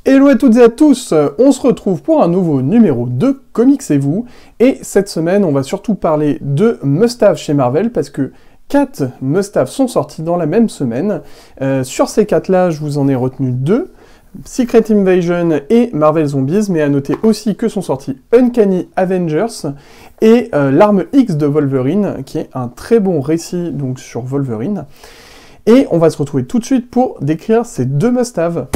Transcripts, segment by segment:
Hello à toutes et à tous, on se retrouve pour un nouveau numéro de Comics et vous, et cette semaine on va surtout parler de must-have chez Marvel, parce que 4 must-have sont sortis dans la même semaine. Sur ces 4 là, je vous en ai retenu 2, Secret Invasion et Marvel Zombies, mais à noter aussi que sont sortis Uncanny Avengers et l'Arme X de Wolverine, qui est un très bon récit donc sur Wolverine. Et on va se retrouver tout de suite pour décrire ces 2 must-have.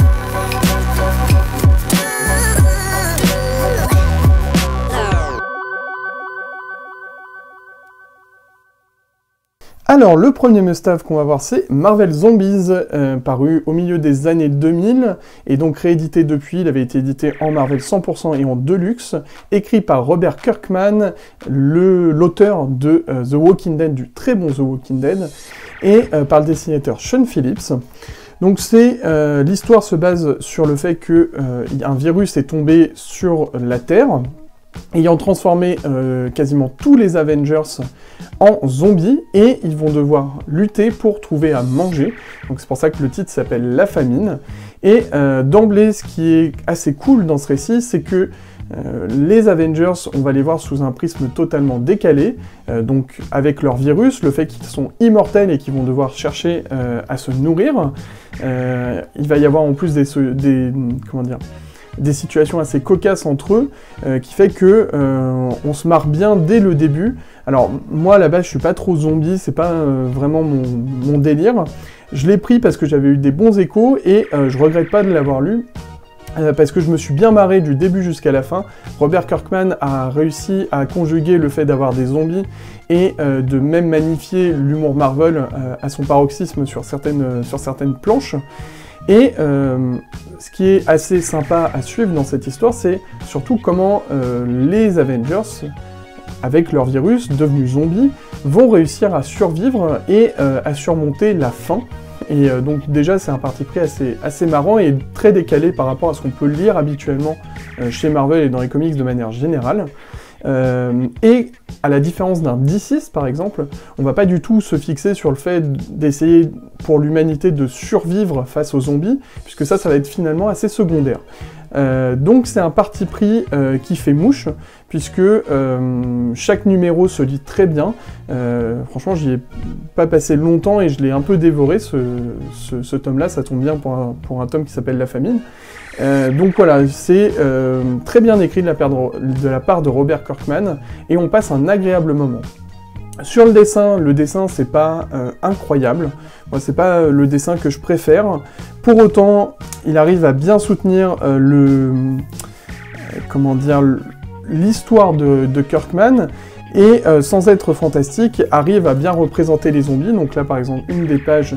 Alors, le premier must-have qu'on va voir, c'est Marvel Zombies, paru au milieu des années 2000, et donc réédité depuis. Il avait été édité en Marvel 100% et en Deluxe, écrit par Robert Kirkman, l'auteur de The Walking Dead, du très bon The Walking Dead, et par le dessinateur Sean Phillips. Donc l'histoire se base sur le fait qu'un virus est tombé sur la Terre, ayant transformé quasiment tous les Avengers en zombies, et ils vont devoir lutter pour trouver à manger. Donc c'est pour ça que le titre s'appelle La Famine. Et d'emblée, ce qui est assez cool dans ce récit, c'est que les Avengers, on va les voir sous un prisme totalement décalé, donc avec leur virus, le fait qu'ils sont immortels et qu'ils vont devoir chercher à se nourrir. Il va y avoir en plus des situations assez cocasses entre eux, qui fait que on se marre bien dès le début. Alors moi à la base je suis pas trop zombie, c'est pas vraiment mon délire. Je l'ai pris parce que j'avais eu des bons échos et je regrette pas de l'avoir lu. Parce que je me suis bien marré du début jusqu'à la fin. Robert Kirkman a réussi à conjuguer le fait d'avoir des zombies et de même magnifier l'humour Marvel à son paroxysme sur certaines planches. Et ce qui est assez sympa à suivre dans cette histoire, c'est surtout comment les Avengers, avec leur virus devenu zombies, vont réussir à survivre et à surmonter la faim. Et donc déjà c'est un parti pris assez marrant et très décalé par rapport à ce qu'on peut lire habituellement chez Marvel et dans les comics de manière générale. Et à la différence d'un D6 par exemple, on va pas du tout se fixer sur le fait d'essayer pour l'humanité de survivre face aux zombies, puisque ça va être finalement assez secondaire. Donc c'est un parti pris qui fait mouche, puisque chaque numéro se lit très bien. Franchement, j'y ai pas passé longtemps et je l'ai un peu dévoré, ce tome-là. Ça tombe bien pour un tome qui s'appelle La Famine. Donc voilà, c'est très bien écrit de la part de Robert Kirkman, et on passe un agréable moment. Sur le dessin c'est pas incroyable. Moi, c'est pas le dessin que je préfère. Pour autant, il arrive à bien soutenir l'histoire de Kirkman, et sans être fantastique, arrive à bien représenter les zombies. Donc là, par exemple, une des pages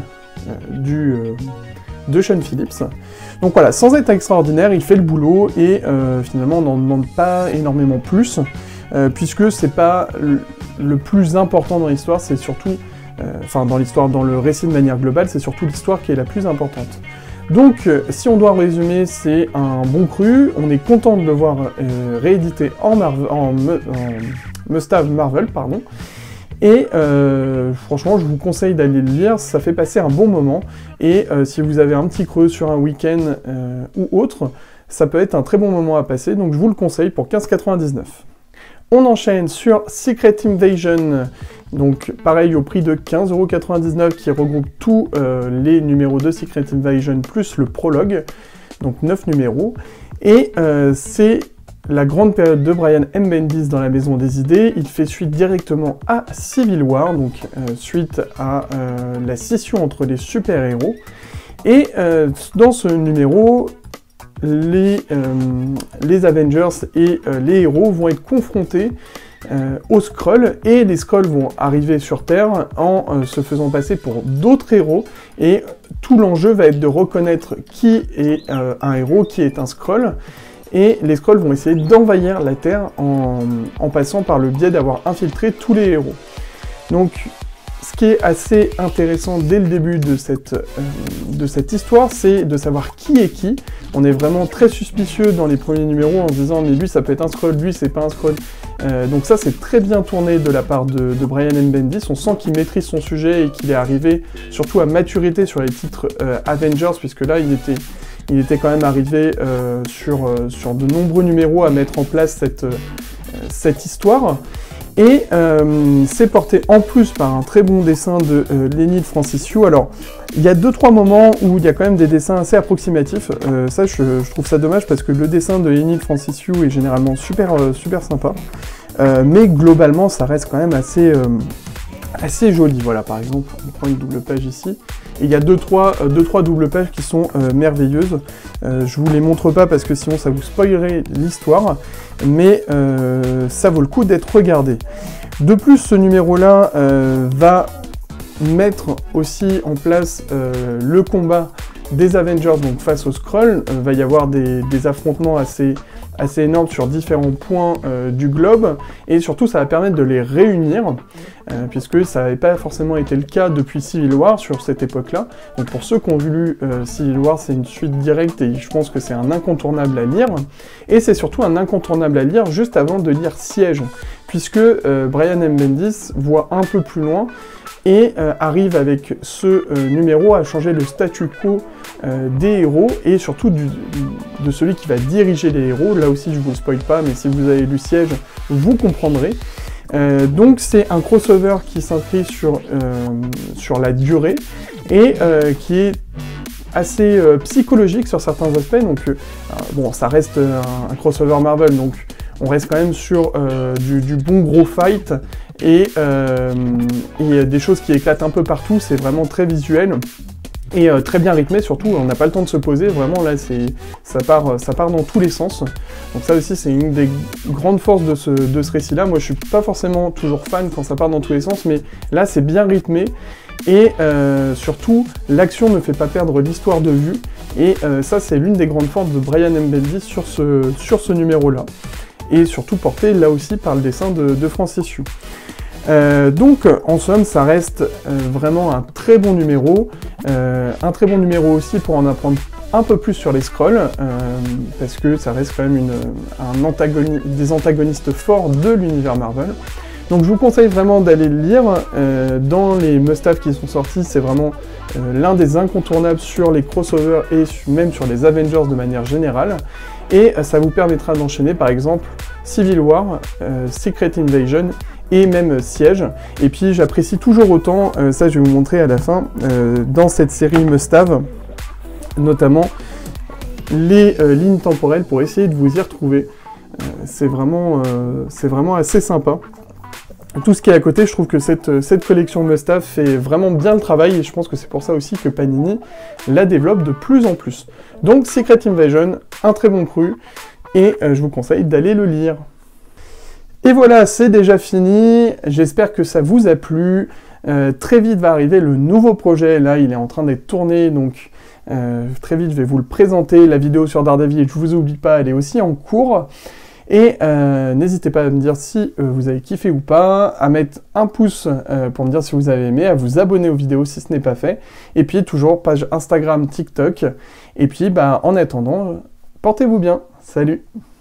de Sean Phillips. Donc voilà, sans être extraordinaire, il fait le boulot, et finalement, on n'en demande pas énormément plus, puisque c'est pas le plus important dans l'histoire, c'est surtout... dans le récit de manière globale, c'est surtout l'histoire qui est la plus importante. Donc, si on doit résumer, c'est un bon cru, on est content de le voir réédité en must-have Marvel, pardon, et franchement, je vous conseille d'aller le lire, ça fait passer un bon moment, et si vous avez un petit creux sur un week-end ou autre, ça peut être un très bon moment à passer, donc je vous le conseille pour 15,99 €. On enchaîne sur Secret Invasion, donc pareil au prix de 15,99 €, qui regroupe tous les numéros de Secret Invasion plus le prologue, donc 9 numéros, et c'est la grande période de Brian M. Bendis dans la Maison des Idées. Il fait suite directement à Civil War, donc suite à la scission entre les super-héros, et dans ce numéro, les Avengers et les héros vont être confrontés aux Skrulls, et les Skrulls vont arriver sur Terre en se faisant passer pour d'autres héros, et tout l'enjeu va être de reconnaître qui est un héros, qui est un Skrull, et les Skrulls vont essayer d'envahir la Terre en passant par le biais d'avoir infiltré tous les héros. Donc ce qui est assez intéressant dès le début de cette histoire, c'est de savoir qui est qui. On est vraiment très suspicieux dans les premiers numéros en se disant mais lui ça peut être un Skrull, lui c'est pas un Skrull. Donc ça c'est très bien tourné de la part de Brian M. Bendis, on sent qu'il maîtrise son sujet et qu'il est arrivé surtout à maturité sur les titres Avengers, puisque là il Il était quand même arrivé sur de nombreux numéros à mettre en place cette histoire. Et c'est porté en plus par un très bon dessin de Lenny de Francischio. Alors, il y a 2-3 moments où il y a quand même des dessins assez approximatifs. Ça, je trouve ça dommage parce que le dessin de Lenny de Francischio est généralement super sympa. Mais globalement, ça reste quand même assez joli. Voilà, par exemple, on prend une double page ici. Et il y a 2-3 doubles pages qui sont merveilleuses. Je vous les montre pas parce que sinon ça vous spoilerait l'histoire, mais ça vaut le coup d'être regardé. De plus, ce numéro-là va mettre aussi en place le combat des Avengers, donc face aux Skrulls. Va y avoir des affrontements assez énormes sur différents points du globe, et surtout ça va permettre de les réunir, puisque ça n'avait pas forcément été le cas depuis Civil War sur cette époque-là. Donc pour ceux qui ont lu Civil War, c'est une suite directe et je pense que c'est un incontournable à lire, et c'est surtout un incontournable à lire juste avant de lire Siège, puisque Brian M. Bendis voit un peu plus loin et arrive avec ce numéro à changer le statu quo des héros, et surtout de celui qui va diriger les héros. Là aussi je vous spoil pas, mais si vous avez lu Siège, vous comprendrez. Donc c'est un crossover qui s'inscrit sur la durée, et qui est assez psychologique sur certains aspects. Donc bon, ça reste un crossover Marvel, donc on reste quand même sur du bon gros fight, et des choses qui éclatent un peu partout. C'est vraiment très visuel et très bien rythmé, surtout on n'a pas le temps de se poser, vraiment là ça part dans tous les sens. Donc ça aussi c'est une des grandes forces de ce récit-là. Moi je suis pas forcément toujours fan quand ça part dans tous les sens, mais là c'est bien rythmé, et surtout l'action ne fait pas perdre l'histoire de vue, et ça c'est l'une des grandes forces de Brian M. Bendis sur ce numéro-là, et surtout porté là aussi par le dessin de Francischio. Donc en somme ça reste vraiment un très bon numéro, aussi pour en apprendre un peu plus sur les Skrulls, parce que ça reste quand même des antagonistes forts de l'univers Marvel. Donc je vous conseille vraiment d'aller le lire. Dans les must-have qui sont sortis, c'est vraiment l'un des incontournables sur les crossovers et même sur les Avengers de manière générale. Et ça vous permettra d'enchaîner par exemple Civil War, Secret Invasion et même Siège. Et puis j'apprécie toujours autant, ça je vais vous montrer à la fin, dans cette série must-have, notamment les lignes temporelles pour essayer de vous y retrouver. C'est vraiment assez sympa. Tout ce qui est à côté, je trouve que cette collection must-have fait vraiment bien le travail, et je pense que c'est pour ça aussi que Panini la développe de plus en plus. Donc Secret Invasion, un très bon cru, et je vous conseille d'aller le lire. Et voilà, c'est déjà fini, j'espère que ça vous a plu. Très vite va arriver le nouveau projet, là il est en train d'être tourné, donc très vite je vais vous le présenter. La vidéo sur Daredevil, je vous oublie pas, elle est aussi en cours. Et n'hésitez pas à me dire si vous avez kiffé ou pas, à mettre un pouce pour me dire si vous avez aimé, à vous abonner aux vidéos si ce n'est pas fait, et puis toujours page Instagram, TikTok, et puis bah, en attendant, portez-vous bien, salut!